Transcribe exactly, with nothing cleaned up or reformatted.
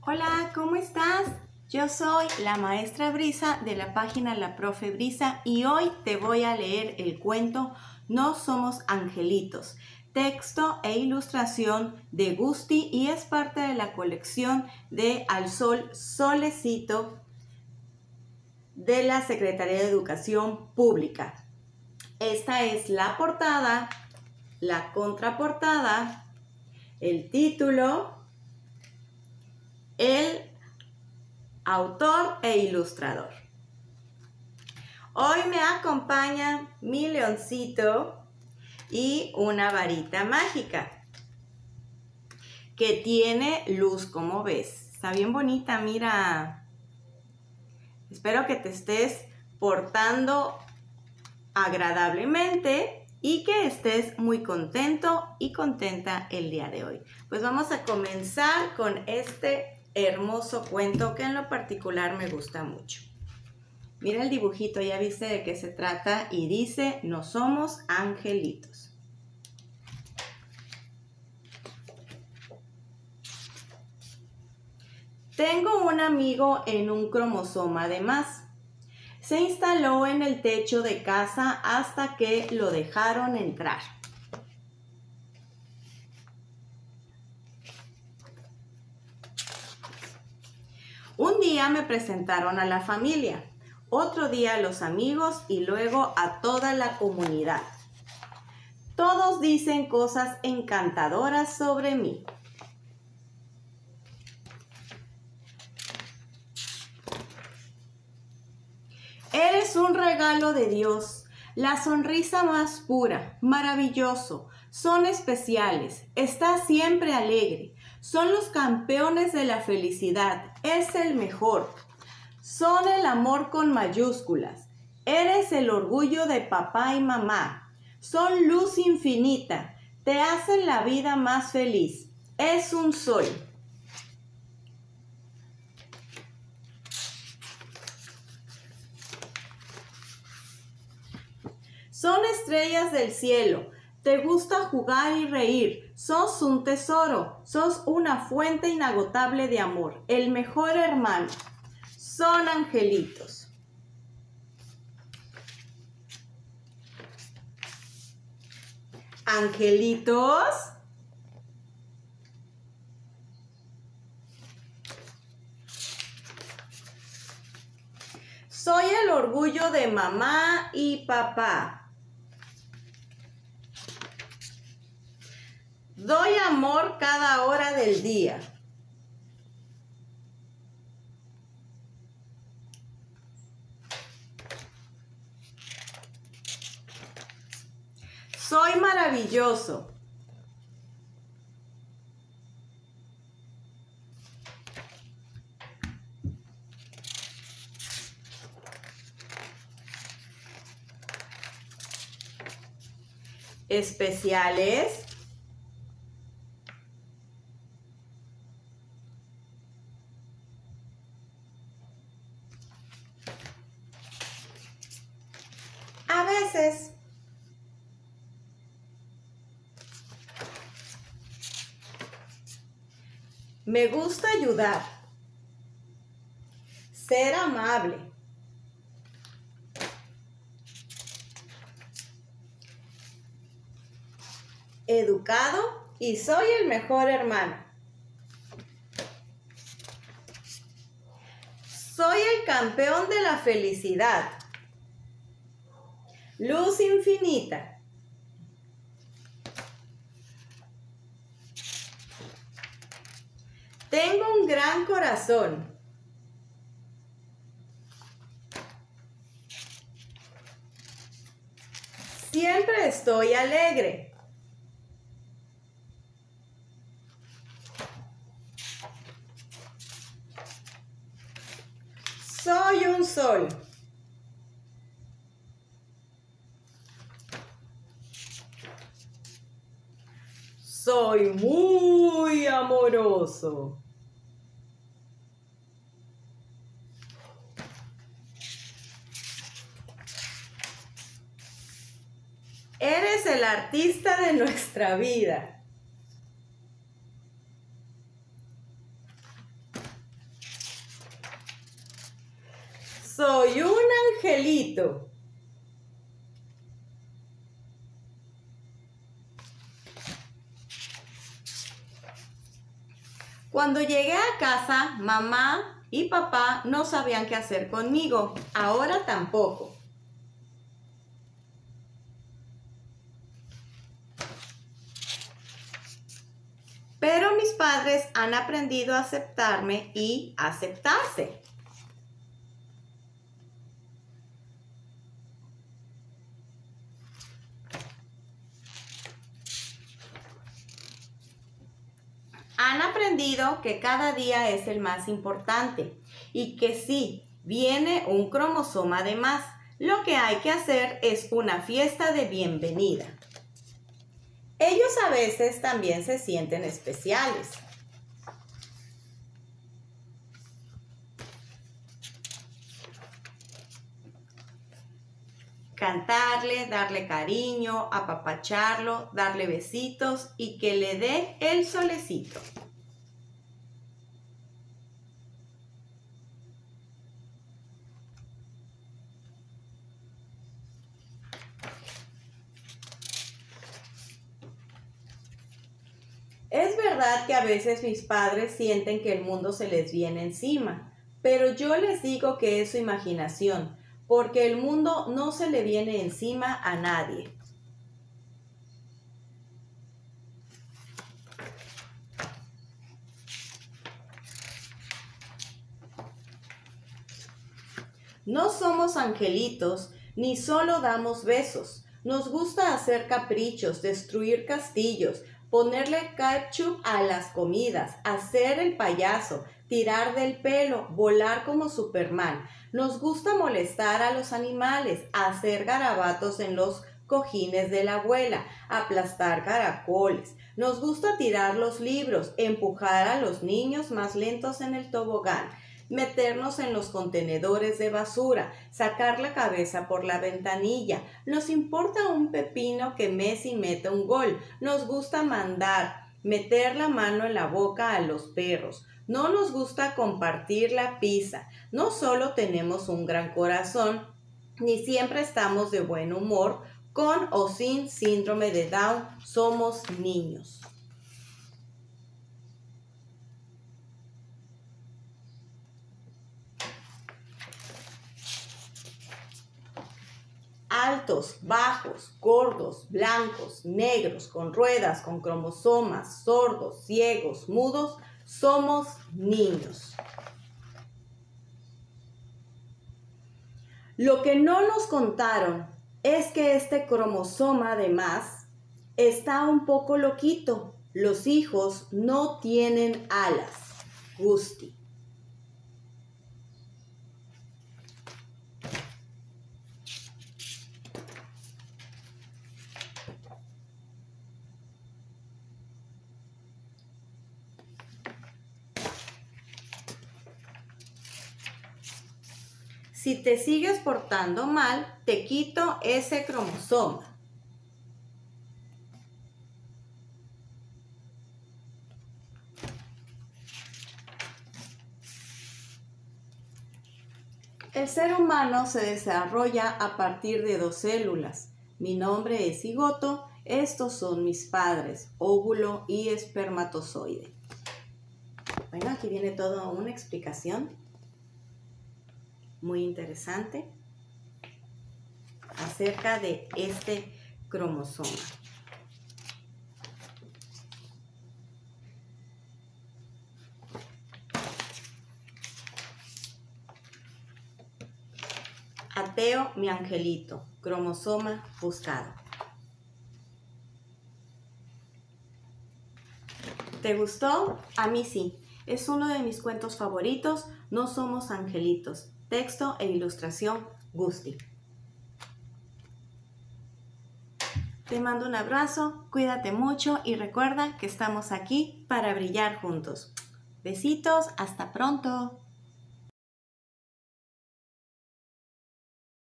Hola, ¿cómo estás? Yo soy la maestra Brisa de la página La Profe Brisa y hoy te voy a leer el cuento No somos angelitos, texto e ilustración de Gusti y es parte de la colección de Al Sol Solecito de la Secretaría de Educación Pública. Esta es la portada, la contraportada, el título, el autor e ilustrador. Hoy me acompaña mi leoncito y una varita mágica que tiene luz, como ves. Está bien bonita, mira. Espero que te estés portando agradablemente y que estés muy contento y contenta el día de hoy. Pues vamos a comenzar con este hermoso cuento que en lo particular me gusta mucho. Mira el dibujito, ya viste de qué se trata y dice: no somos angelitos. Tengo un amigo en un cromosoma de más. Se instaló en el techo de casa hasta que lo dejaron entrar. Un día me presentaron a la familia, otro día a los amigos y luego a toda la comunidad. Todos dicen cosas encantadoras sobre mí. Eres un regalo de Dios, la sonrisa más pura, maravilloso. Son especiales, estás siempre alegre. Son los campeones de la felicidad, es el mejor. Son el amor con mayúsculas. Eres el orgullo de papá y mamá. Son luz infinita, te hacen la vida más feliz. Es un sol. Son estrellas del cielo, te gusta jugar y reír, sos un tesoro, sos una fuente inagotable de amor, el mejor hermano. Son angelitos. ¿Angelitos? Soy el orgullo de mamá y papá. Doy amor cada hora del día. Soy maravilloso. Especiales. A veces. Me gusta ayudar. Ser amable. Educado y soy el mejor hermano. Soy el campeón de la felicidad. Luz infinita. Tengo un gran corazón. Siempre estoy alegre. Soy un sol. Soy muy amoroso. Eres el artista de nuestra vida. soy un angelito. Cuando llegué a casa, mamá y papá no sabían qué hacer conmigo. Ahora tampoco. Pero mis padres han aprendido a aceptarme y aceptarse. Han aprendido que cada día es el más importante y que si viene un cromosoma de más, lo que hay que hacer es una fiesta de bienvenida. Ellos a veces también se sienten especiales. Cantarle, darle cariño, apapacharlo, darle besitos y que le dé el solecito. Es verdad que a veces mis padres sienten que el mundo se les viene encima, pero yo les digo que es su imaginación, porque el mundo no se le viene encima a nadie. No somos angelitos, ni solo damos besos. Nos gusta hacer caprichos, destruir castillos, ponerle ketchup a las comidas, hacer el payaso, tirar del pelo, volar como Superman. Nos gusta molestar a los animales, hacer garabatos en los cojines de la abuela, aplastar caracoles. Nos gusta tirar los libros, empujar a los niños más lentos en el tobogán, meternos en los contenedores de basura, sacar la cabeza por la ventanilla. Nos importa un pepino que Messi meta un gol. Nos gusta mandar, meter la mano en la boca a los perros. No nos gusta compartir la pizza. No solo tenemos un gran corazón, ni siempre estamos de buen humor. Con o sin síndrome de Down, somos niños. Altos, bajos, gordos, blancos, negros, con ruedas, con cromosomas, sordos, ciegos, mudos, somos niños. Lo que no nos contaron es que este cromosoma además está un poco loquito. Los hijos no tienen alas. Gusti. Si te sigues portando mal, te quito ese cromosoma. El ser humano se desarrolla a partir de dos células. Mi nombre es cigoto, estos son mis padres, óvulo y espermatozoide. Bueno, aquí viene toda una explicación muy interesante acerca de este cromosoma. Ateo, mi angelito, cromosoma buscado. ¿Te gustó? A mí sí. Es uno de mis cuentos favoritos. No somos angelitos. Texto e ilustración, Gusti. Te mando un abrazo, cuídate mucho y recuerda que estamos aquí para brillar juntos. Besitos, hasta pronto.